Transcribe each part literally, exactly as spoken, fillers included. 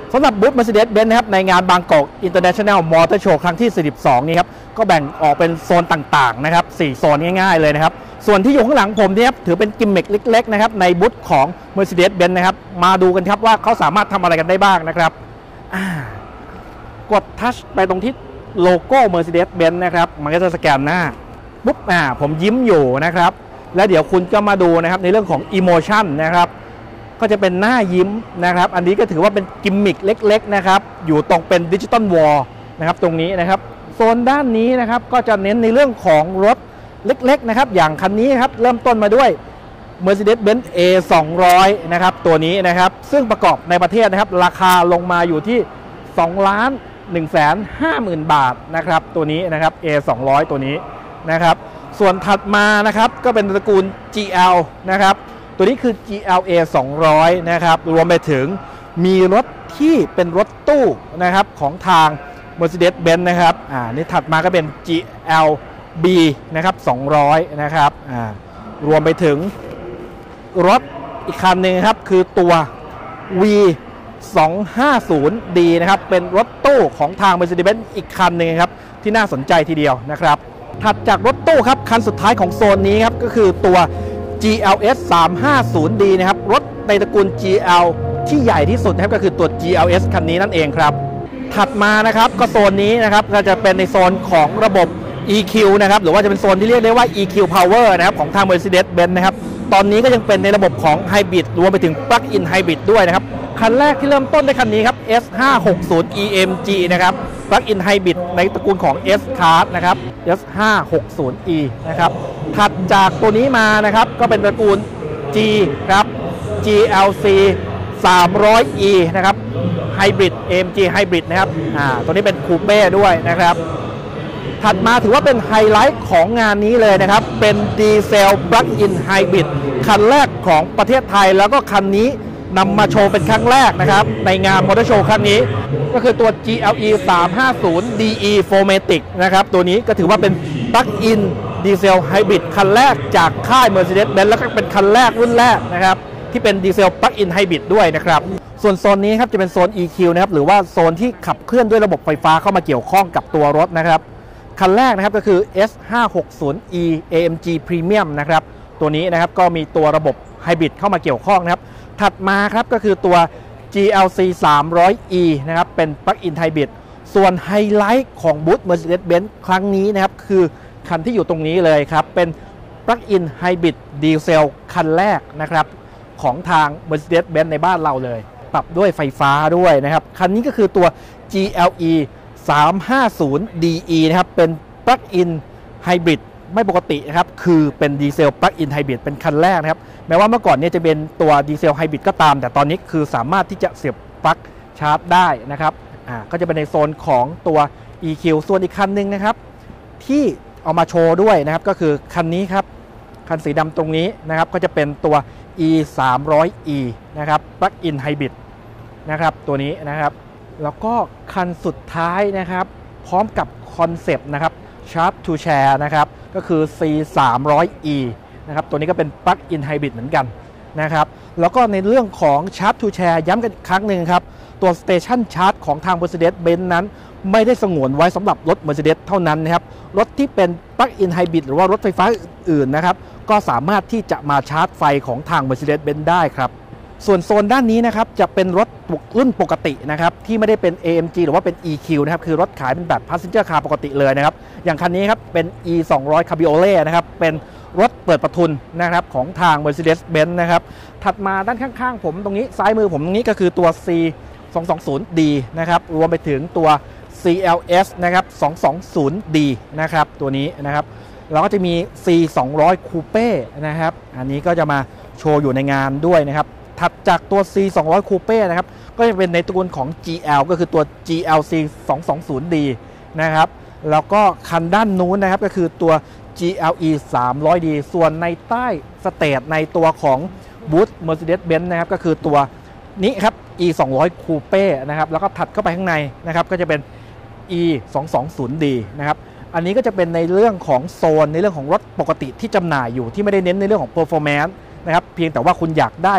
สำหรับบูธ Mercedes-Benz นะครับในงานบางกอก International Motor Show ครั้งที่ สี่สิบสอง นี้ครับก็แบ่งออกเป็นโซนต่างๆนะครับสี่โซนง่ายๆเลยนะครับส่วนที่อยู่ข้างหลังผมเนี่ยถือเป็นกิมมิคเล็กๆนะครับในบูธของ Mercedes-Benz นะครับมาดูกันครับว่าเขาสามารถทำอะไรกันได้บ้างนะครับกดทัชไปตรงที่โลโก้ Mercedes-Benz นะครับมันก็จะสแกนหน้าปุ๊บอ่าผมยิ้มอยู่นะครับแล้วเดี๋ยวคุณก็มาดูนะครับในเรื่องของ Emotion นะครับก็จะเป็นหน้ายิ้มนะครับอันนี้ก็ถือว่าเป็นกิมมิคเล็กๆนะครับอยู่ตรงเป็นดิจิตอลวอลนะครับตรงนี้นะครับโซนด้านนี้นะครับก็จะเน้นในเรื่องของรถเล็กๆนะครับอย่างคันนี้ครับเริ่มต้นมาด้วย Mercedes-Benz เอ สองร้อย นะครับตัวนี้นะครับซึ่งประกอบในประเทศนะครับราคาลงมาอยู่ที่สองล้านหนึ่งแสนห้าหมื่น บาทนะครับตัวนี้นะครับ เอ สองร้อย ตัวนี้นะครับส่วนถัดมานะครับก็เป็นตระกูล จี แอล นะครับตัวนี้คือ จี แอล เอ สองร้อย นะครับรวมไปถึงมีรถที่เป็นรถตู้นะครับของทาง Mercedes-Benz นะครับอ่านี่ถัดมาก็เป็น จี แอล บี นะครับสองร้อยนะครับอ่ารวมไปถึงรถอีกคันหนึ่งครับคือตัว วี สองห้าศูนย์ ดี นะครับเป็นรถตู้ของทาง Mercedes-Benz อีกคันหนึ่งครับที่น่าสนใจทีเดียวนะครับถัดจากรถตู้ครับคันสุดท้ายของโซนนี้ครับก็คือตัว จี แอล เอส สามห้าศูนย์ ดี นะครับรถในตระกูล จี แอล ที่ใหญ่ที่สุดนะครับก็คือตัว จี แอล เอส คันนี้นั่นเองครับถัดมานะครับก็โซนนี้นะครับก็จะเป็นในโซนของระบบ อี คิว นะครับหรือว่าจะเป็นโซนที่เรียกได้ว่า อี คิว Power นะครับของทาง Mercedes-Benz นะครับตอนนี้ก็ยังเป็นในระบบของ Hybrid รวมไปถึง Plug-in Hybrid ด้วยนะครับคันแรกที่เริ่มต้นด้วยคันนี้ครับ เอส ห้าหกศูนย์ อี เอ็ม จี นะครับ Plug-in Hybrid ในตระกูลของ S-Class นะครับ เอส ห้าหกศูนย์ อี นะครับถัดจากตัวนี้มานะครับก็เป็นตระกูล G ครับ จี แอล ซี สามร้อย อี นะครับ Hybrid เอ็ม จี Hybrid นะครับอ่าตัวนี้เป็นคูเป้ด้วยนะครับถัดมาถือว่าเป็นไฮไลท์ของงานนี้เลยนะครับเป็นดีเซล Plug-in Hybrid คันแรกของประเทศไทยแล้วก็คันนี้นำมาโชว์เป็นครั้งแรกนะครับในงานมอเตอร์โชว์ครั้งนี้ก็คือตัว จี แอล อี สามห้าศูนย์ ดี อี โฟร์ เมติก นะครับตัวนี้ก็ถือว่าเป็น Plug-in ดีเซล Hybrid คันแรกจากค่าย Mercedes-Benz แล้วก็เป็นคันแรกรุ่นแรกนะครับที่เป็นดีเซล Plug-in Hybrid ด้วยนะครับส่วนโซนนี้ครับจะเป็นโซน อี คิว นะครับหรือว่าโซนที่ขับเคลื่อนด้วยระบบไฟฟ้าเข้ามาเกี่ยวข้องกับตัวรถนะครับคันแรกนะครับก็คือ เอส ห้าหกศูนย์ อี เอ เอ็ม จี Premium นะครับตัวนี้นะครับก็มีตัวระบบไฮบริดเข้ามาเกี่ยวข้องนะครับถัดมาครับก็คือตัว จี แอล ซี สามร้อย อี นะครับเป็น Plug-in Hybrid ส่วนไฮไลท์ของบูธ Mercedes-Benz ครั้งนี้นะครับคือคันที่อยู่ตรงนี้เลยครับเป็น Plug-in Hybrid ดีเซลคันแรกนะครับของทาง Mercedes-Benz ในบ้านเราเลยปรับด้วยไฟฟ้าด้วยนะครับคันนี้ก็คือตัว จี แอล อี สามห้าศูนย์ ดี อี นะครับเป็น Plug-in Hybrid ไม่ปกตินะครับคือเป็นดีเซล Plug-in Hybrid เป็นคันแรกนะครับแม้ว่าเมื่อก่อนเนี่ยจะเป็นตัวดีเซลไฮบริดก็ตามแต่ตอนนี้คือสามารถที่จะเสียบปลั๊กชาร์จได้นะครับอ่าก็จะเป็นในโซนของตัว อี คิว ส่วนอีกคันหนึ่งนะครับที่เอามาโชว์ด้วยนะครับก็คือคันนี้ครับคันสีดำตรงนี้นะครับก็จะเป็นตัว อี สามร้อย อี นะครับ Plug-in Hybrid นะครับตัวนี้นะครับแล้วก็คันสุดท้ายนะครับพร้อมกับคอนเซปต์นะครับ Charge to Share นะครับก็คือ ซี สามร้อย อี นะครับตัวนี้ก็เป็น Plug-in Hybrid เหมือนกันนะครับแล้วก็ในเรื่องของ Charge to Share ย้ำกันอีกครั้งหนึ่งครับตัว Station Charge ของทาง Mercedes-Benz นั้นไม่ได้สงวนไว้สำหรับรถ Mercedes เท่านั้นนะครับรถที่เป็น Plug-in Hybrid หรือว่ารถไฟฟ้าอื่นๆนะครับก็สามารถที่จะมาชาร์จไฟของทาง Mercedes-Benz ได้ครับส่วนโซนด้านนี้นะครับจะเป็นรถรุ่นปกตินะครับที่ไม่ได้เป็น เอ เอ็ม จี หรือว่าเป็น อี คิว นะครับคือรถขายเป็นแบบ Passenger Car ปกติเลยนะครับอย่างคันนี้ครับเป็น อี สองร้อย Cabriolet นะครับเป็นรถเปิดประทุนนะครับของทาง Mercedes-Benz นะครับถัดมาด้านข้างๆผมตรงนี้ซ้ายมือผมตรงนี้ก็คือตัว ซี สองสองศูนย์ ดี นะครับรวมไปถึงตัว ซี แอล เอส นะครับ สองสองศูนย์ ดี นะครับตัวนี้นะครับแล้วก็จะมี ซี สองร้อย Coupe นะครับอันนี้ก็จะมาโชว์อยู่ในงานด้วยนะครับถัดจากตัว ซี สองร้อย Coupe นะครับก็จะเป็นในตระกูลของ จี แอล ก็คือตัว จี แอล ซี สองสองศูนย์ ดี นะครับแล้วก็คันด้านนู้นนะครับก็คือตัว จี แอล อี สามร้อย ดี ส่วนในใต้สเตจในตัวของบูธ Mercedes-Benz นะครับก็คือตัวนี้ครับ อี สองร้อย Coupe นะครับแล้วก็ถัดเข้าไปข้างในนะครับก็จะเป็น อี สองสองศูนย์ ดี นะครับอันนี้ก็จะเป็นในเรื่องของโซนในเรื่องของรถปกติที่จำหน่ายอยู่ที่ไม่ได้เน้นในเรื่องของ performance นะครับเพียงแต่ว่าคุณอยากได้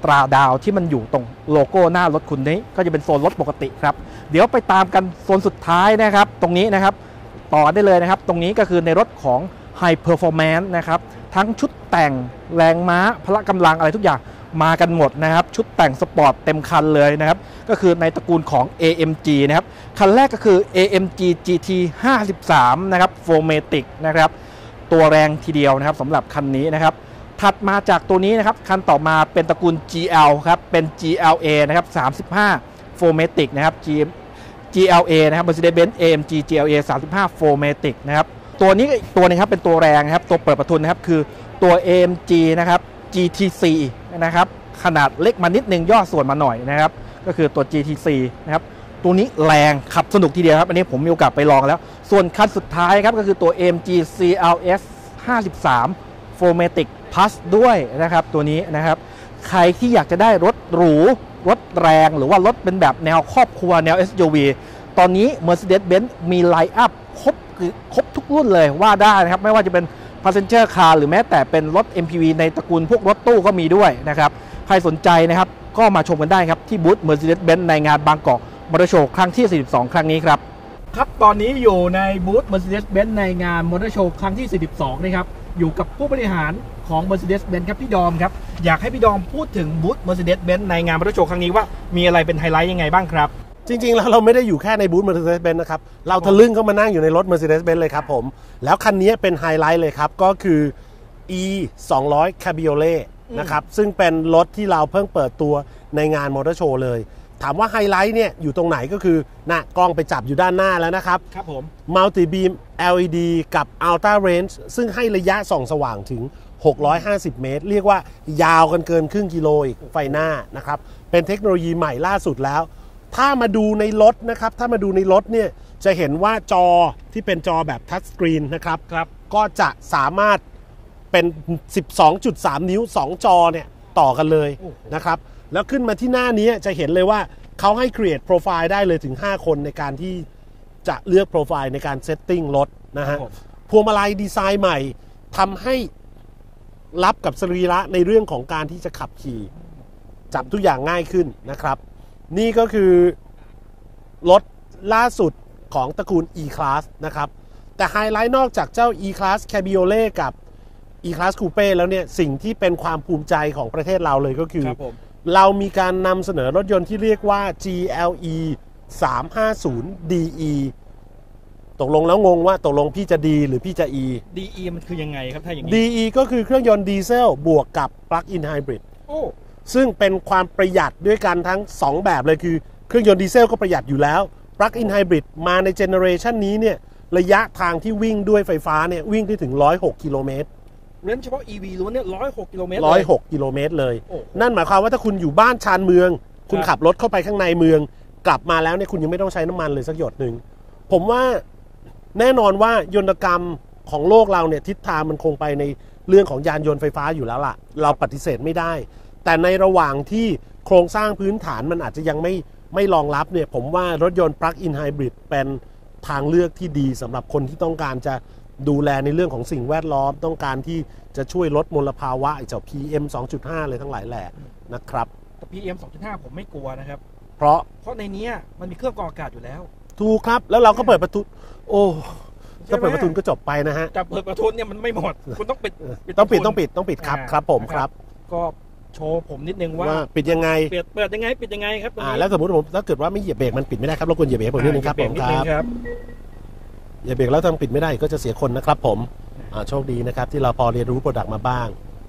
ตราดาวที่มันอยู่ตรงโลโก้หน้ารถคุณนี้ก็จะเป็นโซนรถปกติครับเดี๋ยวไปตามกันโซนสุดท้ายนะครับตรงนี้นะครับต่อได้เลยนะครับตรงนี้ก็คือในรถของ High Performance นะครับทั้งชุดแต่งแรงม้าพละกำลังอะไรทุกอย่างมากันหมดนะครับชุดแต่งสปอร์ตเต็มคันเลยนะครับก็คือในตระกูลของ เอ เอ็ม จี นะครับคันแรกก็คือ เอ เอ็ม จี จี ที ห้าสิบสาม นะครับ โฟร์ เมติก นะครับตัวแรงทีเดียวนะครับสำหรับคันนี้นะครับถัดมาจากตัวนี้นะครับคันต่อมาเป็นตระกูล จี แอล ครับเป็น จี แอล เอ นะครับสามสิบห้า โฟร์ เมติก นะครับ จี แอล เอ นะครับ Mercedes-Benz เอ เอ็ม จี จี แอล เอ สามสิบห้า โฟร์ เมติก นะครับตัวนี้อีกตัวนึงครับเป็นตัวแรงนะครับตัวเปิดประทุนนะครับคือตัว เอ เอ็ม จี นะครับ จี ที ซี นะครับขนาดเล็กมานิดนึงย่อส่วนมาหน่อยนะครับก็คือตัว จี ที ซี นะครับตัวนี้แรงขับสนุกทีเดียวครับอันนี้ผมมีโอกาสไปลองแล้วส่วนคันสุดท้ายครับก็คือตัว เอ็ม จี ซี แอล เอส ห้าสิบสาม โฟร์ เมติก Plus ด้วยนะครับตัวนี้นะครับใครที่อยากจะได้รถหรูรถแรงหรือว่ารถเป็นแบบแนวครอบครัวแนว เอส ยู วี ตอนนี้ Mercedes-Benz มีไลน์อัพครบคือครบทุกรุ่นเลยว่าได้นะครับไม่ว่าจะเป็น Passenger Car หรือแม้แต่เป็นรถ เอ็ม พี วี ในตระกูลพวกรถตู้ก็มีด้วยนะครับใครสนใจนะครับก็มาชมกันได้ครับที่บูธ Mercedes-Benz ในงานบางกอกมอเตอร์โชว์ครั้งที่ สี่สิบสอง ครั้งนี้ครับครับตอนนี้อยู่ในบูธ Mercedes-Benz ในงานมอเตอร์โชว์ครั้งที่ สี่สิบสอง นะครับอยู่กับผู้บริหารของ Mercedes-Benz ครับพี่ดอมครับอยากให้พี่ดอมพูดถึงบูธ Mercedes-Benz ในงานมอเตอร์โชว์ครั้งนี้ว่ามีอะไรเป็นไฮไลท์ยังไงบ้างครับจริงๆแล้วเราไม่ได้อยู่แค่ในบูธ Mercedes-Benz นะครับเราทะลึ่งเข้ามานั่งอยู่ในรถ Mercedes-Benz เลยครับผมแล้วคันนี้เป็นไฮไลท์เลยครับก็คือ อี สองร้อย Cabriolet นะครับซึ่งเป็นรถที่เราเพิ่งเปิดตัวในงานมอเตอร์โชว์เลยถามว่าไฮไลท์เนี่ยอยู่ตรงไหนก็คือน่ะกล้องไปจับอยู่ด้านหน้าแล้วนะครับครับผม Multi Beam แอล อี ดี กับ Ultra Range ซึ่งให้ระยะส่องสว่างถึงหกร้อยห้าสิบเมตรเรียกว่ายาวกันเกินครึ่งกิโลอีกไฟหน้านะครับเป็นเทคโนโลยีใหม่ล่าสุดแล้วถ้ามาดูในรถนะครับถ้ามาดูในรถเนี่ยจะเห็นว่าจอที่เป็นจอแบบทัชสกรีนนะครับครับก็จะสามารถเป็น สิบสองจุดสาม นิ้วสองจอเนี่ยต่อกันเลยนะครับแล้วขึ้นมาที่หน้านี้จะเห็นเลยว่าเขาให้ create profile ได้เลยถึงห้าคนในการที่จะเลือกโปรไฟล์ในการเซตติ้งรถนะฮะพวงมาลัยดีไซน์ใหม่ทำให้รับกับสรีระในเรื่องของการที่จะขับขี่จับทุกอย่างง่ายขึ้นนะครับนี่ก็คือรถล่าสุดของตระกูล E-Class นะครับแต่ไฮไลท์นอกจากเจ้า E-Class Cabriolet กับ E-Class Coupe แล้วเนี่ยสิ่งที่เป็นความภูมิใจของประเทศเราเลยก็คือเรามีการนำเสนอรถยนต์ที่เรียกว่า จี แอล อี สามห้าศูนย์ ดี อี ตกลงแล้วงงว่าตกลงพี่จะ D หรือพี่จะ E ดี อี มันคือยังไงครับถ้าอย่างนี้ดี อี ก็คือเครื่องยนต์ดีเซลบวกกับ Plug-in Hybrid โอ้ซึ่งเป็นความประหยัดด้วยกันทั้งสองแบบเลยคือเครื่องยนต์ดีเซลก็ประหยัดอยู่แล้ว Plug-in Hybrid มาในเจเนอเรชันนี้เนี่ยระยะทางที่วิ่งด้วยไฟฟ้าเนี่ยวิ่งได้ถึงหนึ่งร้อยหกกิโลเมตรเน้นเฉพาะ อี วี ล้วนเนี่ยหนึ่งร้อยหกกิโลเมตรหนึ่งร้อยหกกิโลเมตรเลยนั่นหมายความว่าถ้าคุณอยู่บ้านชานเมืองคุณขับรถเข้าไปข้างในเมืองกลับมาแล้วเนี่ยคุณยังไม่ต้องใช้น้ำมันเลยสักหยดหนึ่งผมว่าแน่นอนว่ายนตกรรมของโลกเราเนี่ยทิศทางมันคงไปในเรื่องของยานยนต์ไฟฟ้าอยู่แล้วล่ะเราปฏิเสธไม่ได้แต่ในระหว่างที่โครงสร้างพื้นฐานมันอาจจะยังไม่ไม่รองรับเนี่ยผมว่ารถยนต์ Plug-in Hybrid เป็นทางเลือกที่ดีสำหรับคนที่ต้องการจะดูแลในเรื่องของสิ่งแวดล้อมต้องการที่จะช่วยลดมลภาวะไอ้เจ้า พี เอ็ม สองจุดห้า เลยทั้งหลายแหล่นะครับแต่ พี เอ็ม สองจุดห้า ผมไม่กลัวนะครับเพราะเพราะในนี้มันมีเครื่องกรองอากาศอยู่แล้วถูกครับแล้วเราก็เปิดประตูโอ้ถ้าเปิดประตูก็จบไปนะฮะจะเปิดประตูเนี่ยมันไม่หมดคุณต้องปิดต้องปิดต้องปิดต้องปิดครับครับผมครับก็โชว์ผมนิดนึงว่าปิดยังไงเปิดเปิดยังไงปิดยังไงครับอ่าแล้วสมมติผมถ้าเกิดว่าไม่เหยียบเบรกมันปิดไม่ได้ครับรบกวนเหยียบเบรกผมนิดนึงครับผมครับอย่าเบรกแล้วทำปิดไม่ได้ก็จะเสียคนนะครับผมโชคดีนะครับที่เราพอเรียนรู้โปรดักต์มาบ้าง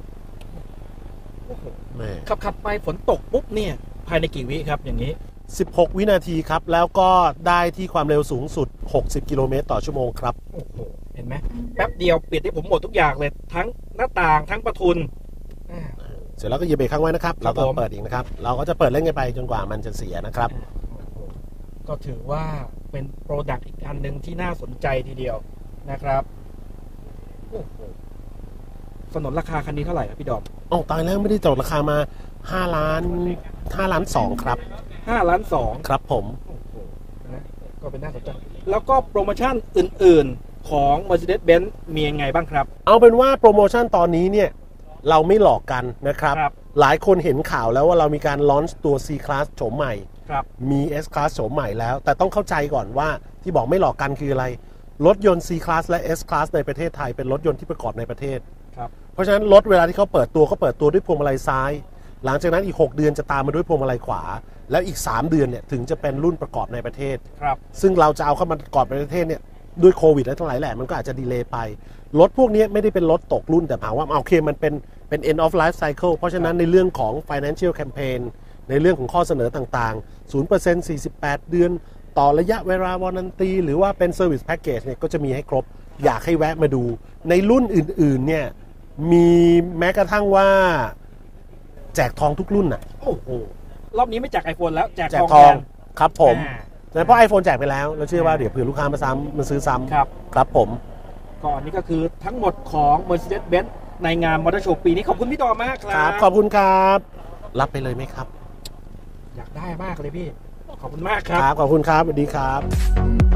ขับขับไปฝนตกปุ๊บเนี่ยภายในกี่วิครับอย่างนี้สิบหกวินาทีครับแล้วก็ได้ที่ความเร็วสูงสุดหกสิบกิโลเมตรต่อชั่วโมงครับโอ้โหเห็นไหมแป๊บเดียวปิดให้ผมหมดทุกอย่างเลยทั้งหน้าต่างทั้งประทุนเสร็จแล้วก็เหยียบเบรกค้างไว้นะครับเราก็เปิดอีกนะครับเราก็จะเปิดเล่นกันไปจนกว่ามันจะเสียนะครับก็ถือว่าเป็นโปรดักต์อีกอันหนึ่งที่น่าสนใจทีเดียวนะครับสนนราคาคันนี้เท่าไหร่ครับพี่ดอมอ๋อตายแล้วไม่ได้จดราคามาห้าล้านห้าล้านสองครับห้าล้านสองครับผมก็เป็นน่าสนใจแล้วก็โปรโมชั่นอื่นๆของ Mercedes-Benz มียังไงบ้างครับเอาเป็นว่าโปรโมชั่นตอนนี้เนี่ยเราไม่หลอกกันนะครับหลายคนเห็นข่าวแล้วว่าเรามีการลอนช์ตัว C-Class โฉมใหม่ครับมี S-Class โฉมใหม่แล้ว แต่ต้องเข้าใจก่อนว่าที่บอกไม่หลอกกันคืออะไร รถยนต์ C-Class และ S-Class ในประเทศไทยเป็นรถยนต์ที่ประกอบในประเทศครับเพราะฉะนั้นรถเวลาที่เขาเปิดตัวเขาเปิดตัวด้วยพวงมาลัยซ้าย หลังจากนั้นอีกหกเดือนจะตามมาด้วยพวงมาลัยขวา แล้วอีกสามเดือนเนี่ยถึงจะเป็นรุ่นประกอบในประเทศครับซึ่งเราจะเอาเข้ามาประกอบในประเทศเนี่ยด้วยโควิดและทั้งหลายแหละมันก็อาจจะดีเลย์ไปรถพวกนี้ไม่ได้เป็นรถตกรุ่นแต่ถามว่าโอเคมันเป็นเป็น end of life cycle เพราะฉะนั้นในเรื่องของ financial campaign ในเรื่องของข้อเสนอต่างๆ ศูนย์เปอร์เซ็นต์ สี่สิบแปด เดือนต่อระยะเวลาวารันตีหรือว่าเป็น service package เนี่ยก็จะมีให้ครบอยากให้แวะมาดูในรุ่นอื่นๆเนี่ยมีแม้กระทั่งว่าแจกทองทุกรุ่นน่ะโอ้โหรอบนี้ไม่แจก iPhone แล้วแจกแจทกองทองแทนครับผมอ่าแต่เพราะ iPhone แจกไปแล้วเราเชื่อว่าเดี๋ยวเผื่อลูกค้ามาซ้ำมาซื้อซ้ำครับครับผมก่อนนี้ก็คือทั้งหมดของ Mercedes-Benz ในงานมอเตอร์โชว์ปีนี้ขอบคุณพี่ดอมมากคครัรับ บขอบคุณครับ รับไปเลยไหมครับอยากได้มากเลยพี่ ขอบคุณมากคครับ รับขอบคุณครับสวัสดีครับ